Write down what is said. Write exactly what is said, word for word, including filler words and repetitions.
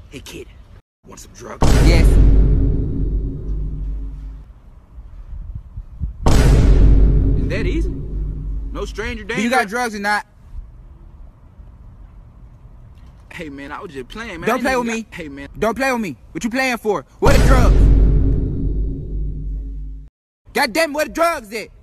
Hey kid, want some drugs? Yes. Is that easy? No stranger danger? Do you got drugs or not? Hey man, I was just playing, man. Don't play with got... me. Hey man. Don't play with me. What you playing for? Where the drugs? God damn, where the drugs at?